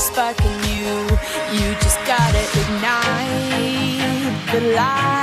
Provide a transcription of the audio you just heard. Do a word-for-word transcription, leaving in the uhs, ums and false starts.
spark in you. You just gotta ignite the light.